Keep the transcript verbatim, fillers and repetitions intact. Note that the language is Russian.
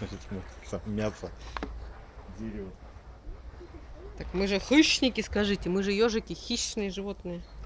мясо дерева. Так мы же хищники, скажите, мы же ежики, хищные животные.